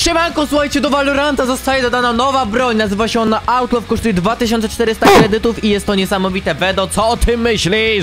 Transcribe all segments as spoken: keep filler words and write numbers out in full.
Siemanko, słuchajcie, do Valoranta zostaje dodana nowa broń. Nazywa się ona Outlaw, kosztuje dwa tysiące czterysta kredytów i jest to niesamowite. Wedo, co o tym myślisz?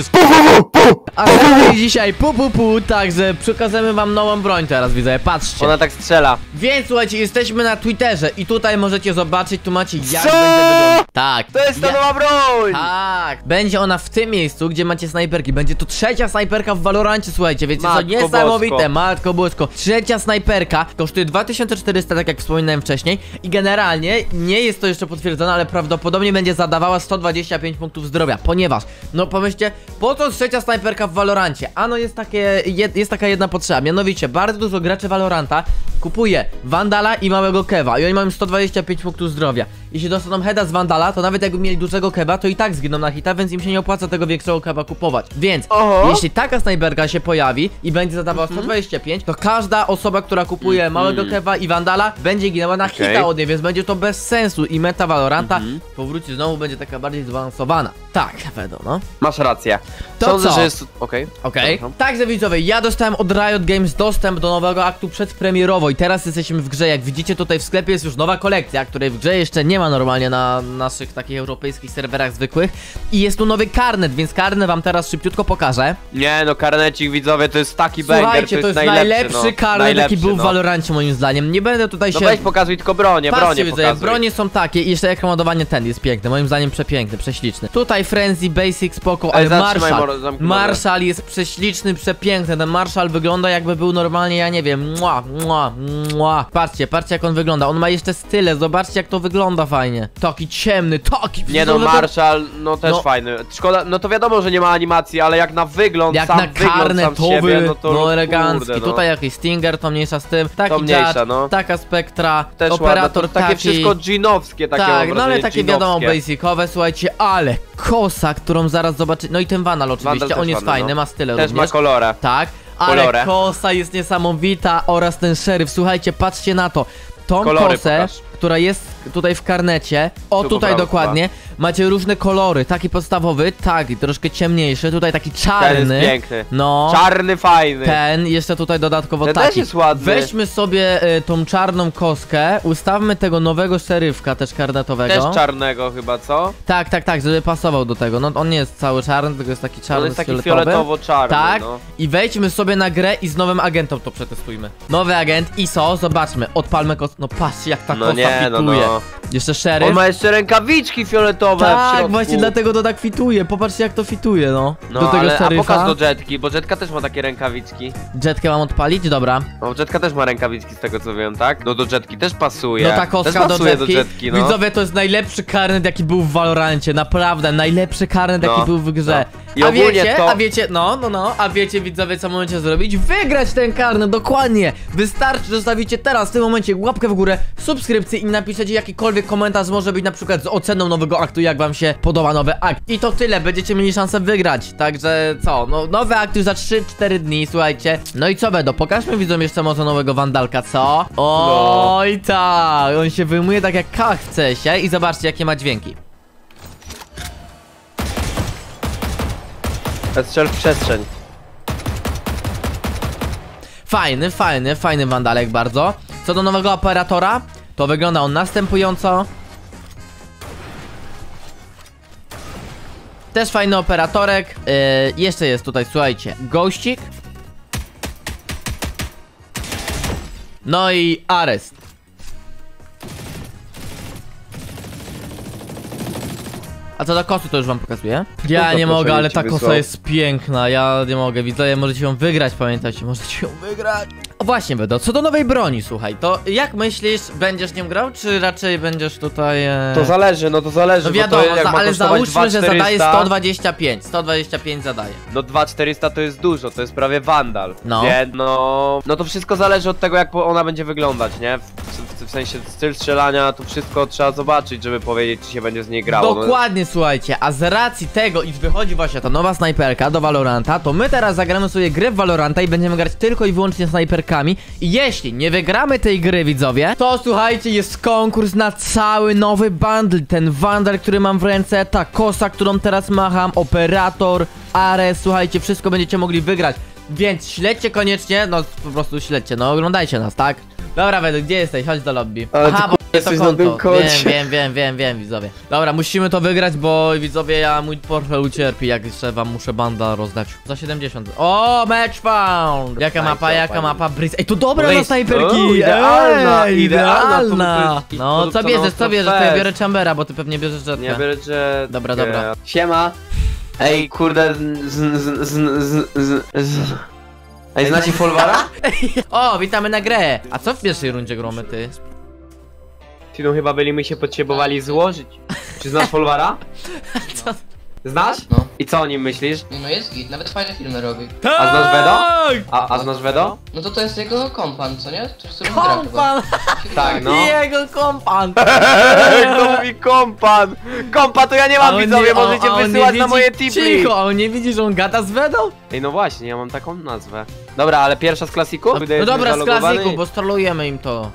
A dzisiaj pu pu pu, także przekazujemy wam nową broń teraz, widzę, patrzcie. Ona tak strzela. Więc słuchajcie, jesteśmy na Twitterze i tutaj możecie zobaczyć, tu macie jak Co? będzie wyglądać. Tak. To jest ta Ja... nowa broń! Tak. Będzie ona w tym miejscu, gdzie macie snajperki. Będzie to trzecia snajperka w Valorancie, słuchajcie, więc jest to niesamowite. bosko. Matko bosko. Trzecia snajperka kosztuje dwa tysiące czterysta, tak jak wspominałem wcześniej. I generalnie nie jest to jeszcze potwierdzone, ale prawdopodobnie będzie zadawała sto dwadzieścia pięć punktów zdrowia, ponieważ, no pomyślcie, po co trzecia snajperka w Valorancie? Ano jest takie, jed, jest taka jedna potrzeba, mianowicie bardzo dużo graczy Valoranta kupuje Vandala i małego Keva i oni mają sto dwadzieścia pięć punktów zdrowia. Jeśli dostaną heada z Vandala, to nawet jakby mieli dużego Keva, to i tak zginą na hita, więc im się nie opłaca tego większego Keva kupować. Więc, Oho. jeśli taka snajperka się pojawi i będzie zadawała sto dwadzieścia pięć, to każda osoba, która kupuje małego Keva i Vandala, będzie ginęła na Okay. hita od niej, więc będzie to bez sensu i meta Valoranta Mhm. powróci znowu, będzie taka bardziej zbalansowana. Tak, Wedo, no. Masz rację. To Sądzę, co? że jest... Okej. Okej. Okay. Także widzowie, ja dostałem od Riot Games dostęp do nowego aktu przedpremierowo i teraz jesteśmy w grze. Jak widzicie, tutaj w sklepie jest już nowa kolekcja, której w grze jeszcze nie ma normalnie na naszych takich europejskich serwerach zwykłych. I jest tu nowy karnet, więc karnet wam teraz szybciutko pokażę. Nie no, karnecik widzowie, to jest taki banger, Słuchajcie, to jest, to jest najlepszy, najlepszy no. karnet, najlepszy, jaki był w no. Valorancie moim zdaniem. Nie będę tutaj No się... weź pokazuj tylko bronię, Patrzcie, bronię widzę, pokazuj. bronie są takie i jeszcze jak ładowanie ten jest piękny, moim zdaniem przepiękny, prześliczny. Tutaj Frenzy, Basic, spoko, ale Ej, zatrzymaj, Marshall, moro- zamknij Marshall jest prześliczny, przepiękny, ten Marshall wygląda jakby był normalnie, ja nie wiem, mua, mua, mua. Patrzcie, patrzcie jak on wygląda, on ma jeszcze style, zobaczcie jak to wygląda fajnie. Taki ciemny, taki... Nie no, to- Marshall, no też No. fajny. Szkoda, no to wiadomo, że nie ma animacji, ale jak na wygląd, Jak sam na wygląd sam karnetowy, siebie, no to no elegancki. kurde, no. Tutaj jakiś Stinger, to mniejsza z tym, taki To mniejsza, Judge, no. taka Spektra, Też operator ładne, to takie taki... wszystko dżinowskie, takie Tak, mam no ale wrażenie, takie wiadomo dżinowskie. basicowe, słuchajcie, ale kosa, którą zaraz zobaczycie, no i ten Vandal oczywiście, Vandal on też jest ładny, fajny, no. ma style Też również. ma kolorę. Tak, ale Kolorę. kosa jest niesamowita oraz ten szeryf, słuchajcie, patrzcie na to. Tą Kolory kosę, pokaż. która jest tutaj w karnecie, o Tu tutaj po prawo dokładnie, macie różne kolory, taki podstawowy, tak, i troszkę ciemniejszy, tutaj taki Ten czarny. jest piękny. No. Czarny, fajny. Ten, jeszcze tutaj dodatkowo Ten taki. też jest ładny. Weźmy sobie y, tą czarną koskę, ustawmy tego nowego szeryfka też karnetowego. Też czarnego chyba, co? Tak, tak, tak, żeby pasował do tego. No on nie jest cały czarny, tylko jest taki czarny. On jest taki fioletowy. fioletowo-czarny, Tak, no. i wejdźmy sobie na grę i z nowym agentem to przetestujmy. Nowy agent, I S O, zobaczmy, odpalmy kos... No patrzcie jak ta No kosa nie, no, fituje. no. Jeszcze szeryf. On ma jeszcze rękawiczki fioletowe w Tak, środku. właśnie dlatego to tak fituje. Popatrzcie jak to fituje, no. No, do tego ale, a szeryfa. pokaż do Jetki, bo Jetka też ma takie rękawiczki. Jetkę mam odpalić? Dobra. No, Jetka też ma rękawiczki z tego co wiem, tak? No do Jetki też pasuje. No ta koska też do pasuje Jetki. do Jetki, no. Widzowie, to jest najlepszy karnet jaki był w Valorancie, naprawdę, najlepszy karnet No, jaki był w grze. no. I A ogólnie wiecie, to- a wiecie, no, no, no, a wiecie widzowie co możecie zrobić? Wygrać ten karnet, dokładnie. Wystarczy, że zostawicie teraz w tym momencie łapkę w górę, subskrypcję i napiszecie jakikolwiek komentarz, może być na przykład z oceną nowego aktu, jak wam się podoba nowy akt. I to tyle, będziecie mieli szansę wygrać, także co, no nowy akt już za trzy cztery dni, słuchajcie. No i co Bedo, pokażmy widzom jeszcze może nowego Vandalka, co? Oj tak, on się wyjmuje tak jak kach w cesie i zobaczcie jakie ma dźwięki. Strzel w przestrzeń. Fajny, fajny, fajny Vandalek bardzo. Co do nowego operatora, to wygląda on następująco. Też fajny operatorek. Yy, jeszcze jest tutaj, słuchajcie, Ghostik. No i Arrest. A co do kosy to już wam pokazuję. Ja to nie proszę, mogę, ale ci ta wysłał. kosa jest piękna. Ja nie mogę, widzowie, możecie ją wygrać, pamiętajcie, możecie ją wygrać. O właśnie, Bedo, co do nowej broni, słuchaj, to jak myślisz, będziesz nią grał, czy raczej będziesz tutaj... E... To zależy, no to zależy, No bo wiadomo, to jak za, ma ale kosztować załóżmy, że zadaje dwa sto dwadzieścia pięć. sto dwadzieścia pięć zadaje. No dwa tysiące czterysta to jest dużo, to jest prawie Vandal. No. Wie, no. No to wszystko zależy od tego jak po- ona będzie wyglądać, nie? W, w, w sensie styl strzelania, to wszystko trzeba zobaczyć, żeby powiedzieć czy się będzie z niej grało. No. Dokładnie, słuchajcie, a z racji tego, iż wychodzi właśnie ta nowa snajperka do Valoranta, to my teraz zagramy sobie grę w Valoranta i będziemy grać tylko i wyłącznie snajperkami. I jeśli nie wygramy tej gry, widzowie, to słuchajcie, jest konkurs na cały nowy bundle. Ten Vandal, który mam w ręce, ta kosa, którą teraz macham, operator, Ares, słuchajcie, wszystko będziecie mogli wygrać. Więc śledźcie koniecznie, no po prostu śledźcie, no oglądajcie nas, tak? Dobra, Wedu, gdzie jesteś? Chodź do lobby. Ale Aha, ty, bo k***a, to jesteś na konto. tym koncie. Wiem, wiem, wiem, wiem, wiem, widzowie. Dobra, musimy to wygrać, bo widzowie, ja mój portfel ucierpi, jak jeszcze wam muszę banda rozdać. Za siedemdziesiąt. O, match found! Jaka Nice, mapa, jaka fajnie. mapa? Breeze. Ej, to dobra na Breeze. snajperki! O, idealna, Ej, idealna, idealna. to- to- No, to- co to- bierzesz, to co bierzesz? To fest. ja biorę Chambera, bo ty pewnie bierzesz Nie Jetka. biorę, że... Dobra, dobra. Siema. Ej, kurde, z, z, z, z, z, z. Ej, znacie Folwara? O, witamy na grę! A co w pierwszej rundzie gromy, ty? Ty no chyba byli my się potrzebowali złożyć. Czy znasz Folwara? Co? Znasz? No. I co o nim myślisz? Nie, no jest git, nawet fajne filmy robi. A znasz Wedo? Tak! A, a znasz Wedo? No to to jest jego kompan, co nie? To, z którym gra chyba. Kompan! Tak, no. Jego kompan! To mówi kompan! Kompa to ja nie A mam, on widzowie, nie- a- możecie a on nie wysyłać na widzi- moje tipli! Cicho, a on nie widzi, że on gada z Wedą? Ej, no właśnie, ja mam taką nazwę. Dobra, ale pierwsza z klasiku? No, Wydaje no się dobra, z zalogowany. klasiku, bo strolujemy im to.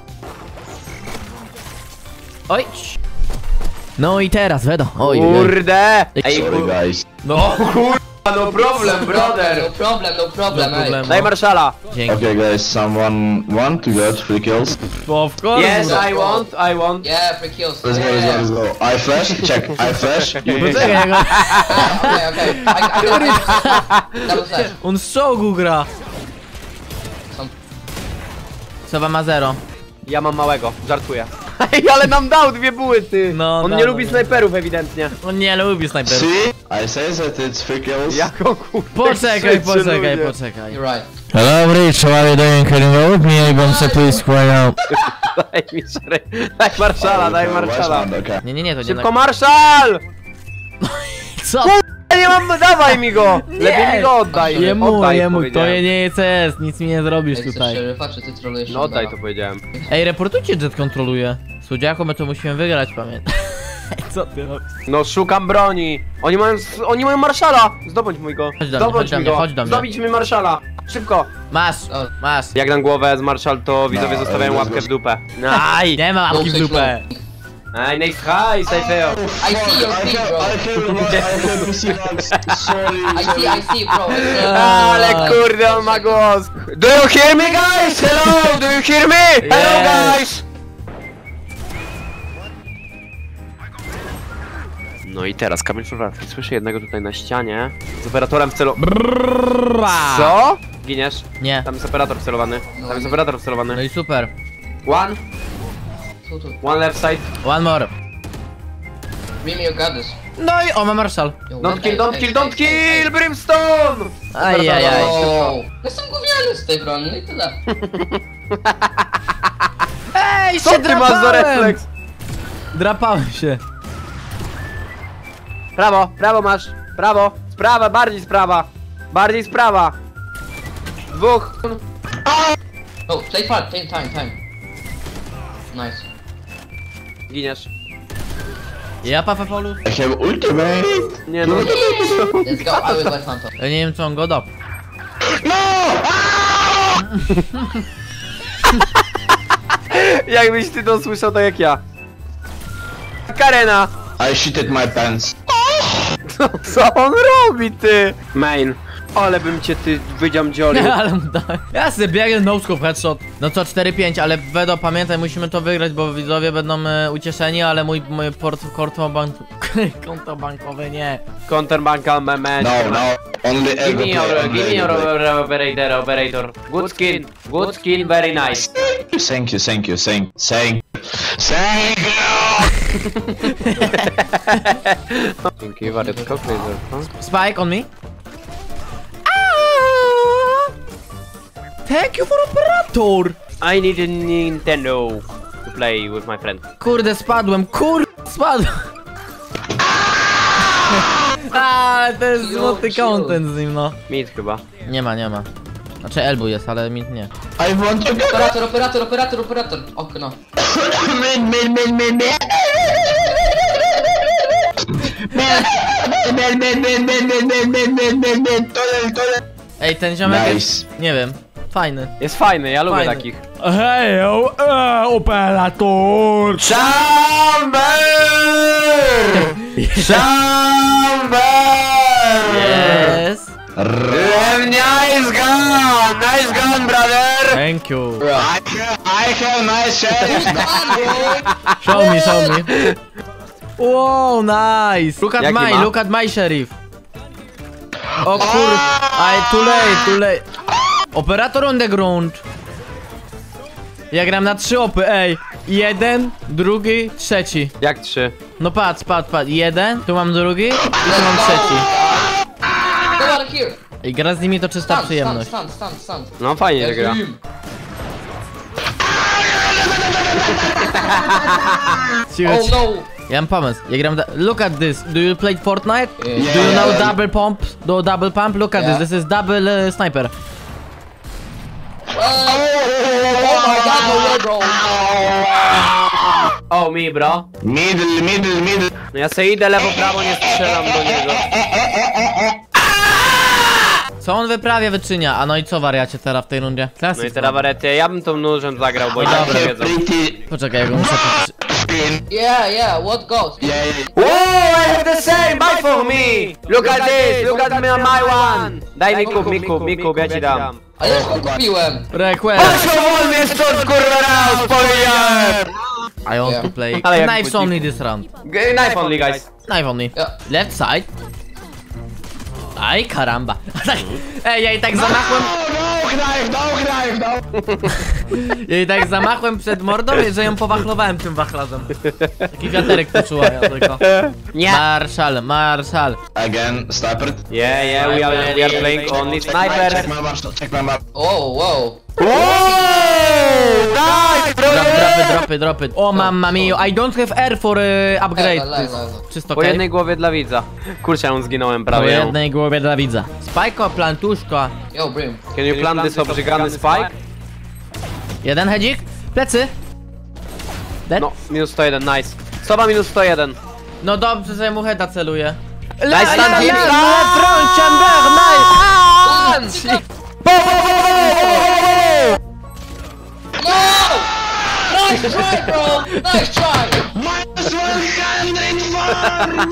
Oj! No i teraz, Wedo. Oj, oj, oj. Kurde! Ej, Sorry kur... guys. No, no problem, brother! No problem, no problem, No ej. problem. Daj marszala! dzięki. Okay guys, someone want to get three kills? Of course. Yes, bro. I want, I want. Yeah, free kills. Let's go, let's go, let's go. I flash, check, I flash. You Poczekaj, jak on, Okej, okej. I, I, I, Double flash. on z czołgu gra. Są- Sowa ma zero. Ja mam małego, żartuję. Ej, ale nam dał dwie buły, ty! No, On dał, nie lubi no. snajperów ewidentnie. On nie lubi snajperów. See? I say that it's three kills. Jako kurde. Poczekaj, krzyczy poczekaj, ludzie. poczekaj. You're right. Hello, Rich. How are you doing? Can you go with me? I'm gonna say please cry out. Daj mi szary. Daj marszala, daj marszala. Okay. Nie, nie, nie, to nie Szybko na... marszal! Co? Ja nie mam, dawaj mi go! Lepiej mi go oddaj. Jemu, oddaj, jemu, to powiedziałem. nie jest C S, nic mi nie zrobisz Ej, chcesz tutaj. szeryfa, czy ty trolujesz? No oddaj to Shotguna? powiedziałem. Ej, reportujcie, Jet kontroluje. Słodziaku, my to musimy wygrać, pamiętaj. Co ty robisz? No szukam broni. Oni mają, oni mają marszala. Zdobądź mój go. Chodź do mnie, Zdobądź chodź do mi mnie, go. chodź do mnie. Zdobić mi marszala. Szybko. Masz, masz. Jak dam głowę z marszal, to widzowie No, zostawiają ale łapkę w dupę. Aj! Nie ma łapki w dupę. Aj, nice high, stay fair. I see your I feet, have, bro. I have, I have to see bugs. Sorry. I see, I see, bro. I see. Ale kurde, on ma głos. Do you hear me, guys? Hello, do you hear me? Hello, Yes. guys. No i teraz kamień szurowski. Słyszę jednego tutaj na ścianie. Z operatorem w celu... Co? Giniesz? Nie. Tam jest operator wcelowany. Tam jest operator No wcelowany. i super. One, Tu, tu. one left side. One more. Remy, you got this. No i o, ma marszal. Yo, Don't ej, kill, don't ej, kill, ej, don't ej, ej. kill! Brimstone! Ajajaj. O, Jestem gówniany z tej broni, no i tyle. Ej, Co się ty masz za drapałem! refleks? Drapałem się. Prawo, prawo masz. Prawo. Sprawa, bardziej sprawa. Bardziej sprawa. Dwóch. Oh, play far, take time, time. Nice. Giniesz. Ja pa polu. I have ultimate. Nie no. Let's go, I will buy Phantom. Ja nie wiem co on go dop. Jakbyś ty to słyszał, tak jak ja. Karena. I shitted my pants. Co on robi, ty? Main. Ale bym cię, ty, wydziamdziolił. Nie, ale mu dałem. Ja sobie biegę, no scope, headshot. No co, cztery pięć, ale Wedo, pamiętaj, musimy to wygrać, bo widzowie będą e, ucieszeni, ale mój, mój port, konto, bank, konto bankowe nie. Counterbanka, man. No, no. Only Give ego me your, play, give me only your ego play. operator, operator. Good skin, good skin, very nice. Thank you, thank you, thank, thank, thank you. Dzięki, wariatko, laser. Spike on me. Ah! Thank you for operator! I need a Nintendo to play with my friend. Kurde, spadłem, kur... spadłem. A, to jest Chill, złoty chill. content z nim, no. Mid chyba. Nie ma, nie ma. Znaczy elbow jest, ale mit nie. I want to go. Operator, operator, operator, operator. Okno. Min, min, min, min, min. Min, min, min, min, min, min, min, min, min, min, min. Tunel, tunel. Ej, ten ziomek Nice. jest... Nie wiem. Fajny. Jest fajny, ja lubię Fajny. takich. Hej, e, operator! Chamber! Chamber! Yes. Nice gun! Nice gun, brother! Thank you. I I have nice sheriff. Show me, show me. Wow, nice. Look at Jaki my, ma? look at my sheriff. O kur... I too late, too late. Operator on the ground. Ja gram na trzy opy, ej. Jeden, drugi, trzeci. Jak trzy? No patrz, patrz, patrz. Jeden, tu mam drugi i tu mam trzeci. Go out of here! I gra z nimi to czysta Stand, przyjemność. stand, stand, stand, stand. No fajnie się gra. Him. Cicho, Oh cicho. no! Ja mam pomysł. Ja gram... da- Look at this. Do you play Fortnite? Yeah. Do you know Yeah. double pump? Do double pump? Look at Yeah. this. This is double uh, sniper. Uh, oh my god, no way, bro! O, mi bro. Middle, middle, middle. No ja se idę lewo, prawo, nie strzelam do niego. Co on wyprawia, wyczynia? A no i co wariacie teraz w tej rundzie? No Klasyk. i teraz warety, ja bym tą nóżem zagrał, bo No nie dobra. wiedzą. Pretty Poczekaj, ja go muszę... spin. Yeah, yeah, what goes? Yeah, yeah. Oh, I have the same, buy for me! Look at this, look at me on my one! Daj mi kup, mi kup, mi kup, ja ci dam. A ja już go kupiłem! Request. Powol mnie stąd, kurwa, raz, powiedziałem! I want Yeah. to play Ale jak knives bucik. only this round. G- Knife only, guys. Knife only. Yeah. Left side. Aj, karamba. Ej, ja i tak zamachłem... No, knife, no, knife, no. Ja i tak zamachłem przed mordą, że ją powachlowałem tym wachlarzem. Taki wiaterek poczuła ja tylko. Nie. Marszal, marszal. Again, sniper. Yeah, yeah, we are, we are playing only snipers. Check my marshal, check my marshal. Oh, wow! Nice, bro! Drop, dropy, dropy, dropy. O mamma mio, I don't have air for uh, upgrade. Level, level, level. Czysto Po okej? jednej głowie dla widza. Kurczę, ja zginąłem Po prawie. jednej głowie dla widza. Spajko, plantuszko. Yo, Brim. Can you plant this obrzygany spike? Jeden hedzik. Plecy. Dead? No, minus sto jeden, nice. Soba minus sto jeden. No dobrze, że mu heada celuje. Daj stand hit. front chamber, nice! No! Nice try, bro! Nice try! Minus one hundred four!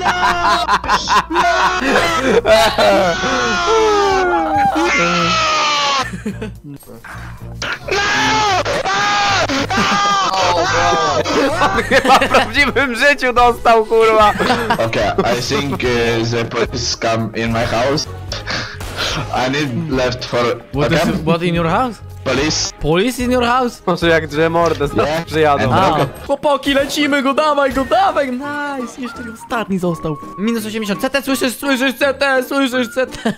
Oh, bro! Chyba w prawdziwym życiu dostał, kurwa. Okay, I think uh, the police come in my house. I need left for... What, is, Okay? what in your house? Police. Police in your house? Może jak drze mordę Nie. yeah. przyjadą. A, chłopaki, lecimy go, dawaj go, dawaj, nice, jeszcze ostatni został. Minus osiemdziesiąt, C T, słyszysz, słyszysz, C T, słyszysz, C T.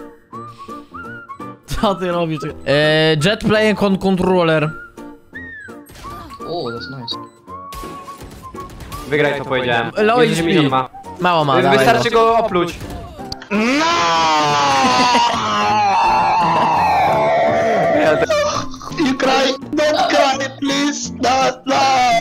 Co ty robisz? Eee, jet playing on controller. Oh, that's nice. Wygraj, to powiedziałem. Low Jezus, H P. milion ma. Mało ma, dawaj Wystarczy go. go opluć. No! You cry, don't cry, please, no, no,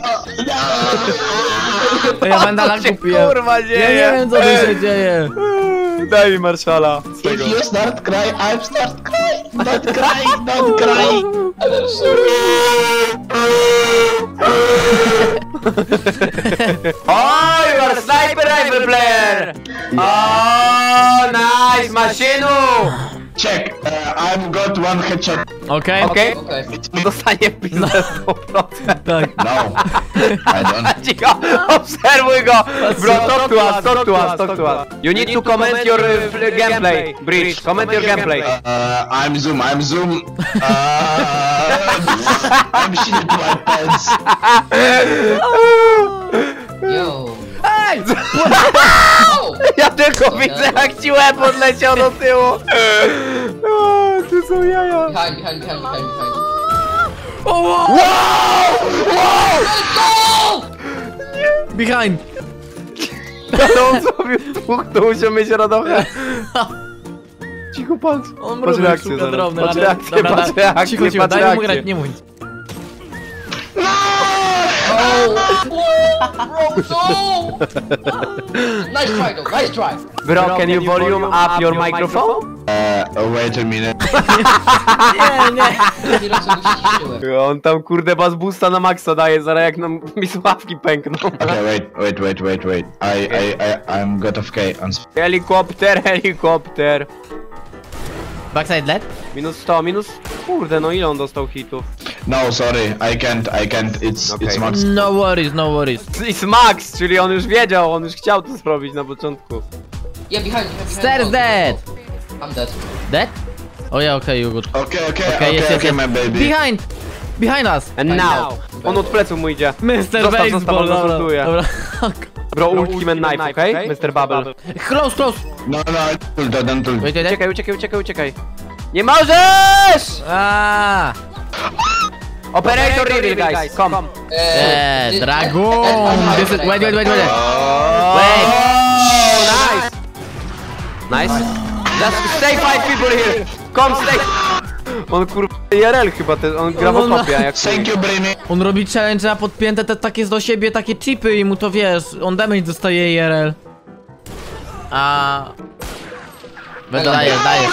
no. To ja Wandala kupiłem. Kurwa, Ja nie wiem, co tu się dzieje. Daj mi marszala. If you start cry, I'm start cry. Don't cry, don't cry. Oh, you are sniper rifle player! Oh, nice, maszynu! Check, uh, I've got one headshot. Okej? Okej? Okay. Okay. Dostanie pizdę sto procent. Tak. No, I don't. Cicho, obserwuj go! Bro, talk to us, talk to us, talk to us. You need to comment your uh, gameplay, Breach. Comment your gameplay. Uh, I'm zoom, I'm zoom. Uh, I'm shitting my pants. Yo. Ej! Oh! Ja tylko widzę, jak ci łeb odleciał do tyłu. O, ty są jaja. Behind, behind, behind, behind, behind. O, wow! Go! Behind! Ale on zrobił dwóch, to musiał mieć radochę. Cicho, patrz. On Patrz mruży, reakcję szuka zaraz. drobny, Patrz ale... reakcję, Dobra, patrz da- reakcję, cicho, cicho, patrz daj mu reakcję. grać, nie mój. Oh! Bro, no! Nice try, though. Nice try. Bro, can you volume up your microphone? Uh, wait a minute. Nie, nie. Nie rozumiem, ściszyłem. On tam kurde bazbusta na maksa daje, zaraz jak nam mi słuchawki pękną. Okay, wait, wait, wait, wait, wait. I, I, I, I'm got of K on. Helikopter, helikopter. Backside led? Minus sto, minus... Kurde, no ile on dostał hitów? No, sorry, I can't, I can't, it's, Okay. it's max. No worries, no worries. It's Max, czyli on już wiedział, on już chciał to zrobić na początku. Yeah, behind, behind, behind. Stairs Go, dead. go, go. I'm dead. Dead? Oh yeah, okay, you good. Okay, okay, Okay, okay, yes, yes, okay, yes. my baby. Behind! Behind us! And now. On od pleców mu idzie. mister Zostaw, Baseball, zostaw, on dobra, rozlutuje. dobra. Bro, ult him and knife, okej? Okay? mister Bubble. Close, close! No, no, don't, don't, don't. Wait, wait, wait. Uciekaj, uciekaj, uciekaj, uciekaj. Nie możesz! Ah! Operator reveal, guys, come. Uh, Eh, this- Dragon! This is, wait, wait, wait, wait. Wait. Nice. Nice. Just stay five people here. Come, stay. On kurwa I R L chyba, te, on gra w No, no. okopie, jak Thank you, Brimmy. On robi challenge, a podpięte te takie do siebie, takie chipy i mu to wiesz, on damage dostaje I R L. A... Dajesz, dajesz.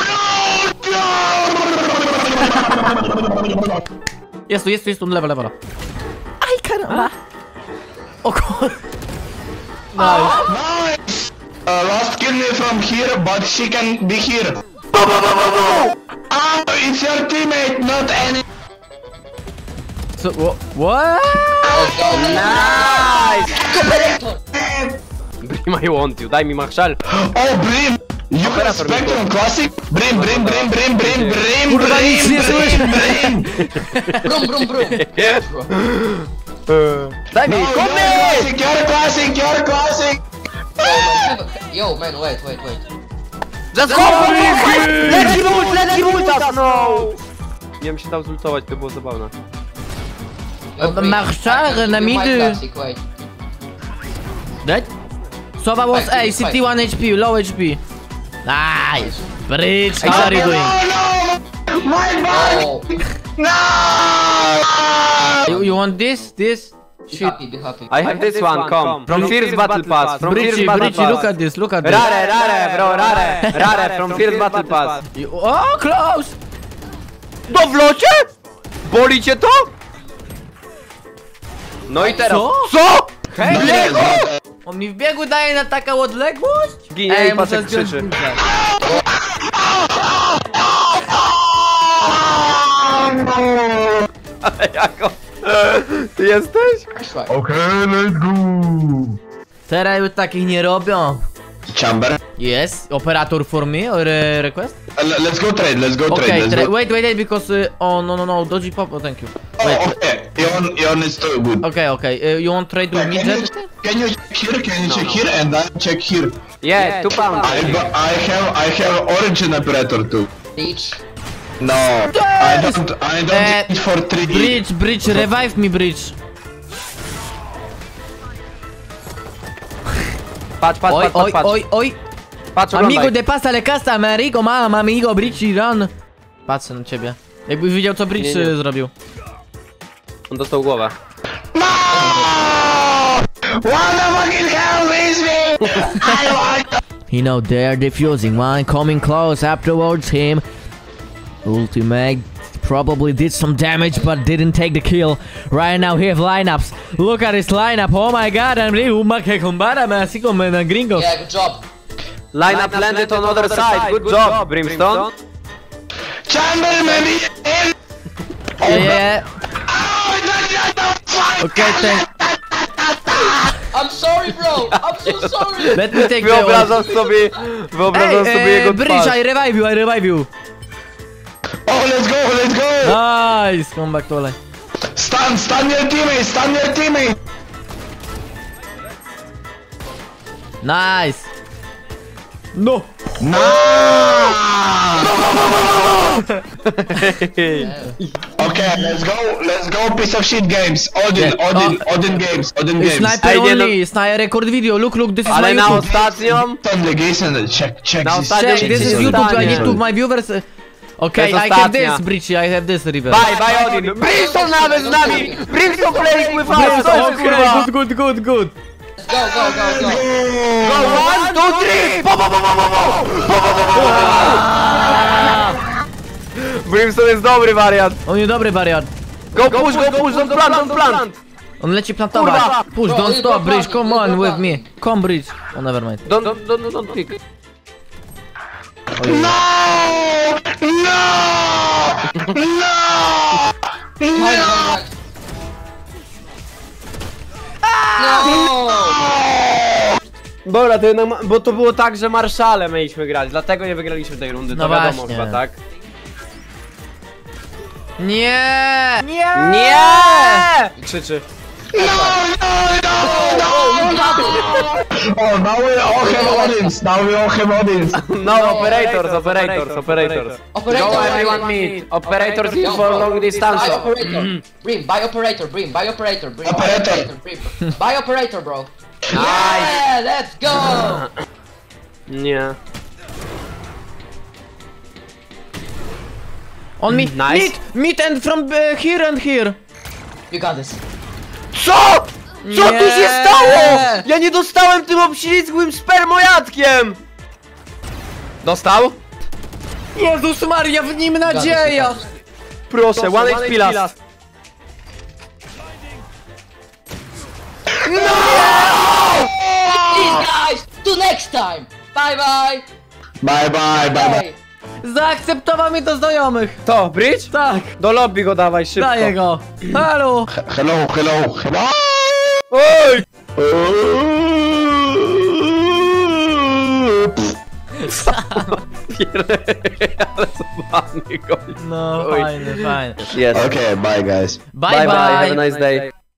Jest tu, jest tu, jest tu, lewo, lewo. Aj, karamba. O kur... Nice. Nice. Uh, last kill me from here, but she can be here. Oh, it's your teammate, not any. So, wha- what? Nice! Brim, I want you, daj mi Marshall. Oh, Brim. You got Operator Spectrum Classic? Brim, Brim, Brim, Brim, Brim, Brim, Kurwa, nic nie Brim, słyszę. Brim, Brim. Brum, brum, brum. Daj mi, No, come you're here! classic, you're classic, you're classic. Yo, man, have a- Yo, man, wait, wait, wait. Just go for it! Let him ult, let him ult us, no! Nie wiem, się dał zultować, to było zabawne. Yo, Brim, Marshall, I can na give you my midy. classic, wait. Dead? Sova was Fight, A, fight. City one H P, low H P. Nice. Bridge, how are you No, doing? no, my body. Oh, No. You, you want this? This? be Shit. happy, be happy. I have this one, come. From First Battle Pass, from First Bridgie, Battle Bridgie, look Pass. at this, look at this. Rare, rare, bro, rare, rare, from First Battle Pass. You, oh, close! No w locie? Boli cię to? No i teraz. Co? Co? No, Hej, no, On mi w biegu daje na taką odległość? Ginie Ej, i pasek muszę zdjąć krzyczy. bluzę. Ale jako... Ty jesteś? Right. Okay, let's go. Teraz już takich nie robią. Chamber. Yes, operator for me or uh, request? Uh, le- let's go trade. Let's go trade. Okay, Let's tra- go. wait, wait, wait, because uh, oh no no no, dodgy pop. Oh, thank you. Oh, Wait, okay. Ion, Ion is too good. okay, okay. Uh, you want trade with Can me, you, Jet? can you check here? Can you check here and I check here? Yeah, two pounds. I, go- I have I have origin operator too. Beach. No, I don't. I don't Eh, need for three D. Bridge, bridge, revive me, bridge. Patrz, patrz, Oj, patrz, oj, patrz. oj, oj. Patrz, Amigo oglądaj. de pasa le casa, amigo, mam, amigo, bridge, run. Patrzę na ciebie. Jakbyś widział, co bridge Nie, nie. y, zrobił. On dostał głowę. No! What the fucking hell is me? I want. You know, they're defusing one coming close afterwards him. Ultimate probably did some damage but didn't take the kill. Right now we have lineups. Look at his lineup. Oh my god, I'm really uma que combara, me así como en gringos. Yeah, good job. Line up landed on other side. Good job, Brimstone. Chamber, maybe. Yeah, yeah. Oh, that's not the fuck. Okay, thank. I'm sorry, bro. I'm so sorry. Let me take the Wyobrażam sobie, wyobrażam Hey, sobie eh, jego Bridge, twarz. I revive you, I revive you. Oh, let's go, let's go. Nice, come back to life. Stun, stun your teammate, stun your teammate. Nice. No. No. Okay, let's go, let's go. Piece of shit games. Odin, Yeah. Odin, Oh. Odin games, Odin games. Sniper Ej, nie, no- only, sniper record video. Look, look, this is Ale my na YouTube. ostatnią... On the games and check, check Na this. ostatnią Check, Check, this check, is check. YouTube. I need Ostatnia. to my viewers. uh, Okay, To jest I have ostatnia. this, Bridge. I have this, River. Bye, bye Odin. Brimstone nawet z nami! Brimstone playing with us! Co jest, kurwa? Okay, good, good, good, good. Let's go, go, go, go. Go, one, two, three! Po, po, po, po, po, po! Po, po, po, po, po. Brimstone jest dobry wariant. On jest dobry wariant. Go push, go push, don't plant, don't plant! On leci plantować. Kurwa. Push, Bro, don't you stop, go Bridge. planting, Come you on go with me. planting. Come, Bridge. Oh, never mind. Don't, don't, don't, don't pick. No! No! No! No! Dobra, to jednak, ma- bo to było tak, że marszale mieliśmy grać, dlatego nie wygraliśmy tej rundy, to No wiadomo właśnie. chyba, tak? Nie! Nie! Nie! Krzyczy. Oh, now we all have audience. Now we all have audience. No, operators, operators, operators. Operator, Go everyone meet. Operators in for long distance. Buy operator. Brim, buy operator, Brim, buy operator, Brim, buy Operator. operator, Brim. Buy operator, bro. Nice. Yeah, let's go! Nie. On meet, Nice. meet, meet and from uh, here and here. You got this. Co?! Co Nie! tu się stało?! Ja nie dostałem tym obślizgłym spermojadkiem! Dostał? Jezus Maria, w nim nadzieja! Proszę, one H P last. These guys, till next time. Bye bye. Bye bye, bye bye. Hey. Zaakceptował mnie do znajomych. To, Bridge? Tak, Do lobby go dawaj szybko. daję go. Halo! Hello, hello, hello. Oj! Ale zobany gość. No, Oj. fajny, fajny. Yes. Okay, bye guys. Bye Bye bye. bye, have a nice day.